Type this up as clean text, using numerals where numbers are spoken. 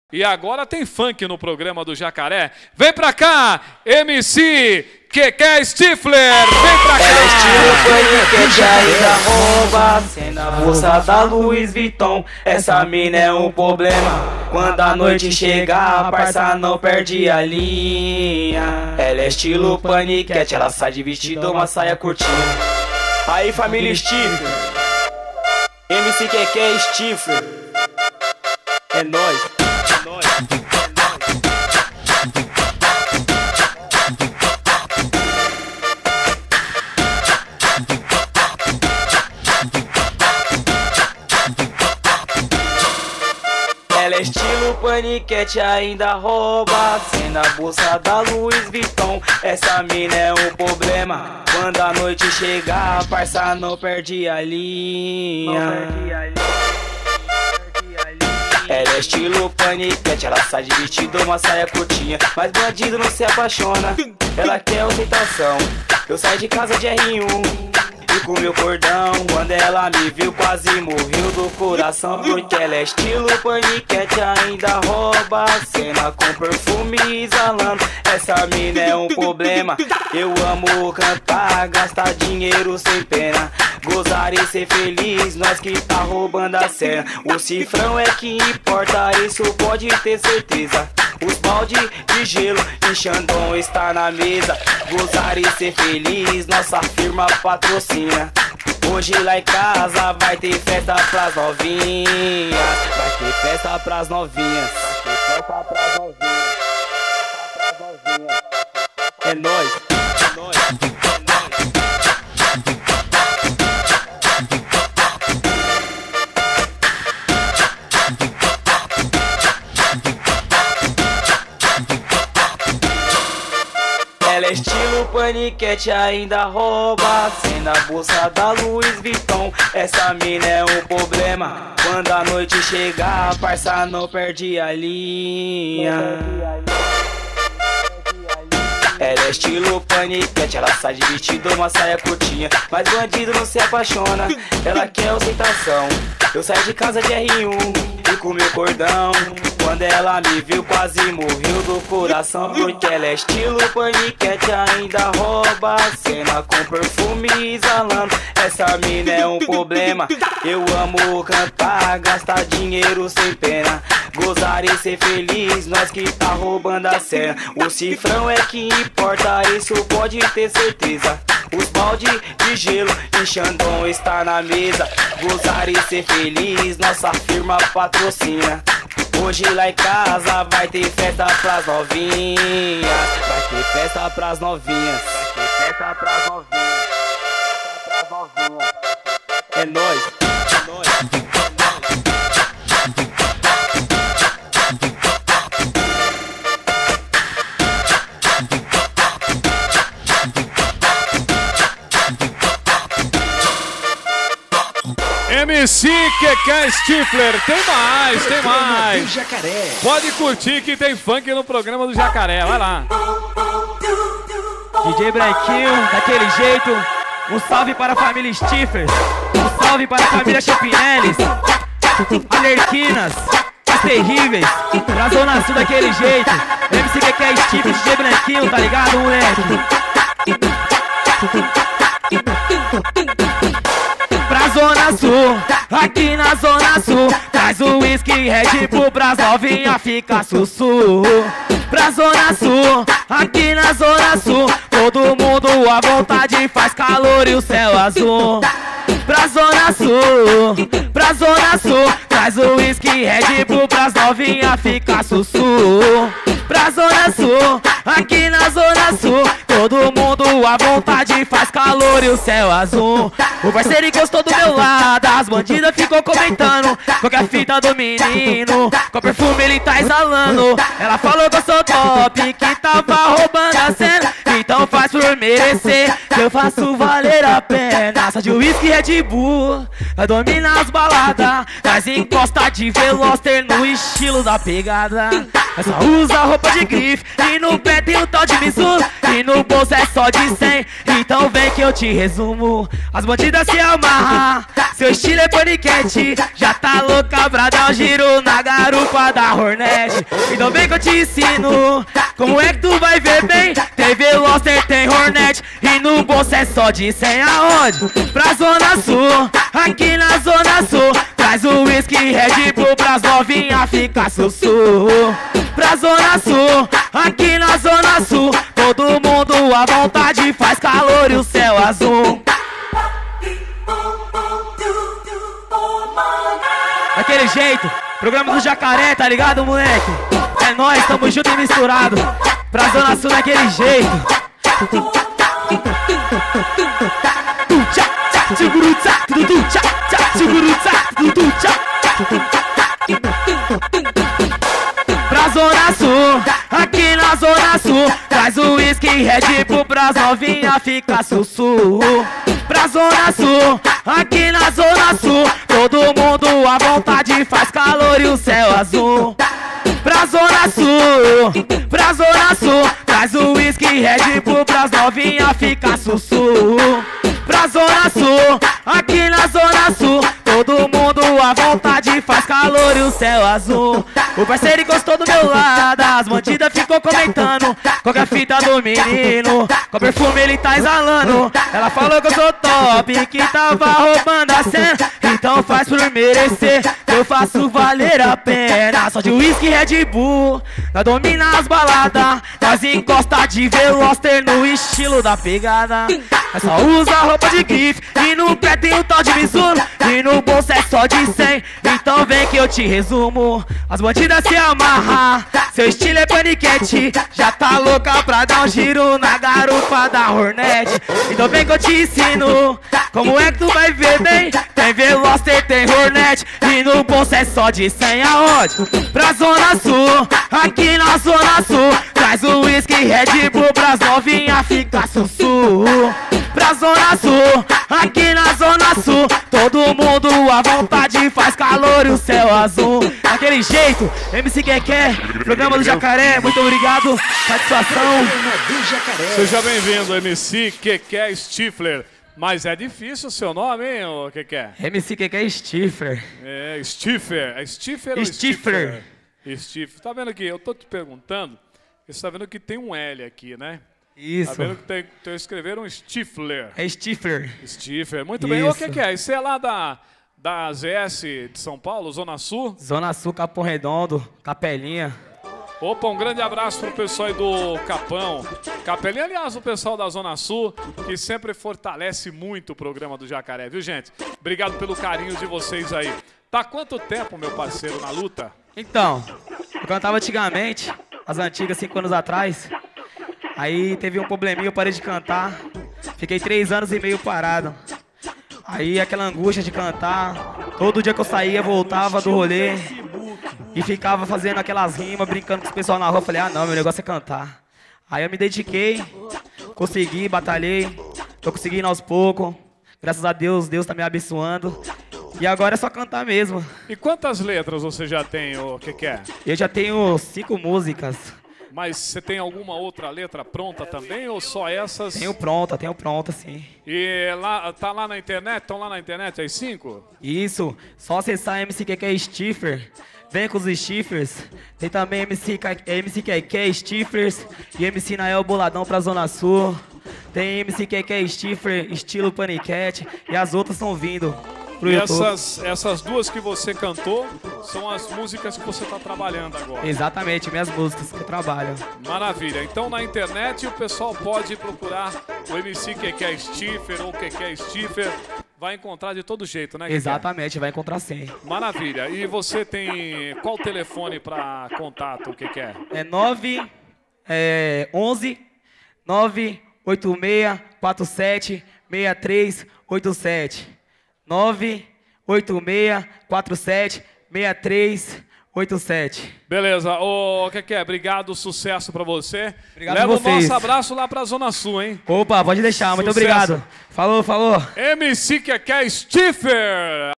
E agora tem funk no programa do Jacaré. Vem pra cá, MC Keké Stifler. Vem pra cá. Ela estilo funk que ainda rouba cena, bolsa da Louis Vuitton. Essa mina é um problema. Quando a noite chegar, a parça não perde a linha. Ela é estilo paniquete, ela sai de vestido, uma saia curtinha. Aí família Stifler, MC Keké Stifler, é nóis. Ela é estilo paniquete, ainda rouba cena, bolsa da Louis Vuitton. Essa mina é um problema. Quando a noite chegar, a parça não perde a linha. Ela é estilo paniquete, ela sai de vestido, uma saia curtinha. Mas bandido não se apaixona, ela quer ostentação. Eu saí de casa de R1 e com meu cordão. Quando ela me viu, quase morreu do coração. Porque ela é estilo paniquete, ainda rouba a cena com perfume exalando. Essa mina é um problema. Eu amo cantar, gastar dinheiro sem pena, gozar e ser feliz, nós que tá roubando a cena. O cifrão é que importa, isso pode ter certeza. Os balde de gelo e Xandão está na mesa. Gozar e ser feliz, nossa firma patrocina. Hoje lá em casa vai ter festa pras novinhas. Vai ter festa pras novinhas. Vai ter festa pras novinhas. É nóis, é nóis, é nóis. Ela é estilo paniquete, ainda rouba cena, bolsa da Louis Vuitton. Essa mina é um problema. Quando a noite chegar, a parça não perde a linha. Ela é estilo paniquete, ela sai de vestido, uma saia curtinha. Mas bandido não se apaixona, ela quer ostentação. Eu saí de casa de R1 e com meu cordão. Quando ela me viu, quase morreu do coração. Porque ela é estilo paniquete, ainda rouba a cena com perfume exalando. Essa mina é um problema. Eu amo cantar, gastar dinheiro sem pena, gozar e ser feliz, nós que tá roubando a cena. O cifrão é que importa, isso pode ter certeza. Os balde de gelo e Xandão está na mesa. Gozar e ser feliz, nossa firma patrocina. Hoje lá em casa vai ter festa pras novinhas. Vai ter festa pras novinhas. Vai ter festa pras novinhas. É nóis, é nóis. MC Keké Stifler, tem mais, tem mais. Pode curtir que tem funk no programa do Jacaré, vai lá. DJ Branquinho, daquele jeito. Um salve para a família Stifler. Um salve para a família Champinellis, Alerquinas, as terríveis. Pra Zona Sul daquele jeito. MC Keké Stifler, DJ Branquinho, tá ligado, moleque? Pra Zona Sul, aqui na Zona Sul, traz o whisky Red Bull pras novinha, fica sussurro. Pra Zona Sul, aqui na Zona Sul, todo mundo à vontade, faz calor e o céu azul. Pra Zona Sul, traz o whisky Red Bull pras novinha, fica sussurro. Pra Zona Sul, aqui na Zona Sul, todo mundo à vontade, faz calor e o céu azul. O parceiro encostou do meu lado, as bandidas ficou comentando qual que é a fita do menino, qual perfume ele tá exalando. Ela falou que eu sou top, que tava roubando a cena, então faz faz por merecer, que eu faço valer a pena. Só de whisky e Red Bull, nós domina as baladas, nós encosta de Veloster no estilo da pegada. Nós só usa roupa de grife, e no pé tem um tal de Mizuno, e no bolso é só de 100. Então vem que eu te resumo, as bandidas se amarram, seu estilo é paniquete, já tá louca pra dar um giro na garupa da Hornet. Então vem que eu te ensino, como é que tu vai ver bem, tem Veloster, tem Hornet, e no bolso é só de 100. Aonde? Pra Zona Sul, aqui na Zona Sul, traz o whisky Red Bull pras novinhas ficar sussurro. Pra Zona Sul, aqui na Zona Sul, todo mundo à vontade, faz calor e o céu azul. Daquele jeito, programa do Jacaré, tá ligado, moleque? É nóis, tamo junto e misturado. Pra Zona Sul daquele jeito. Pra Zona Sul, aqui na Zona Sul, traz o whisky Red Bull pras novinhas ficar sussurro. Pra Zona Sul, aqui na Zona Sul, todo mundo à vontade, faz calor e o céu azul. Pra Zona Sul, traz o whisky Red Bull pras novinhas ficar sussurro. Pra Zona Sul, aqui na Zona Sul, todo mundo à vontade, faz calor e o céu azul. O parceiro encostou do meu lado, as bandidas ficou comentando qual que é a fita do menino, qual perfume ele tá exalando. Ela falou que eu sou top, que tava roubando a cena, então faz por merecer, que eu faço valer a pena. Só de whisky Red Bull, nós domina as baladas, nós encosta de Veloster no estilo da pegada. Nós só usa roupa de grife, e no pé tem um tal de Mizuno, e no bolso é só de 100. Então vem que eu te resumo, as bandidas se amarram, seu estilo é paniquete, já tá louca pra dar um giro na garupa da Hornet. Então vem que eu te ensino, como é que tu vai ver bem, tem Veloster, tem Hornet, e no bolso é só de 100. Aonde? Pra Zona Sul, aqui na Zona Sul, traz o whisky Red Bull pras novinhas ficar sussurro. Pra Zona Sul, aqui na Zona Sul, todo mundo à vontade, faz calor e o céu azul. Daquele jeito, MC Keké, programa do Jacaré, muito obrigado, satisfação. Seja bem-vindo, MC Keké Stifler. Mas é difícil o seu nome, hein, ô Keké? MC Keké Stifler. É, Stifler. É Stifler ou Stifler? Stifler. Tá vendo aqui? Eu tô te perguntando, você tá vendo que tem um L aqui, né? Isso. Tá vendo que escreveram Stifler. É Stifler. Stifler, muito bem. O que é? Isso é lá da ZS de São Paulo, Zona Sul? Zona Sul, Capão Redondo, Capelinha. Opa, um grande abraço pro pessoal aí do Capão. Capelinha, aliás, o pessoal da Zona Sul, que sempre fortalece muito o programa do Jacaré, viu, gente? Obrigado pelo carinho de vocês aí. Tá há quanto tempo, meu parceiro, na luta? Então, eu cantava antigamente, as antigas, 5 anos atrás. Aí teve um probleminha, eu parei de cantar. Fiquei 3 anos e meio parado. Aí aquela angústia de cantar. Todo dia que eu saía, voltava do rolê e ficava fazendo aquelas rimas, brincando com os pessoal na rua. Falei, ah não, meu negócio é cantar. Aí eu me dediquei, consegui, batalhei. Tô conseguindo aos poucos. Graças a Deus, Deus tá me abençoando. E agora é só cantar mesmo. E quantas letras você já tem, o que é? Eu já tenho 5 músicas. Mas você tem alguma outra letra pronta também ou só essas? Tenho pronta, sim. E lá, tá lá na internet? Estão lá na internet as 5? Isso, só acessar MC Keké Stifler. Vem com os Stiflers. Tem também MC Keké Stiflers e MC Nael Boladão pra Zona Sul. Tem MC Keké Stifler, estilo Paniquete. E as outras estão vindo. E essas duas que você cantou são as músicas que você está trabalhando agora. Exatamente, minhas músicas que eu trabalho. Maravilha. Então na internet o pessoal pode procurar o MC Keké Stifler ou Keké Stifler. Vai encontrar de todo jeito, né, Keké? Exatamente, vai encontrar sim. Maravilha. E você tem qual telefone para contato, Keké? É 11 986 47 6387. 986476387. 87. Beleza. O que é? Obrigado, sucesso pra você. Obrigado Leva a o vocês. nosso abraço lá pra Zona Sul, hein? Opa, pode deixar. Muito Sucesso. obrigado. Falou, falou. MC Keké Stiffer.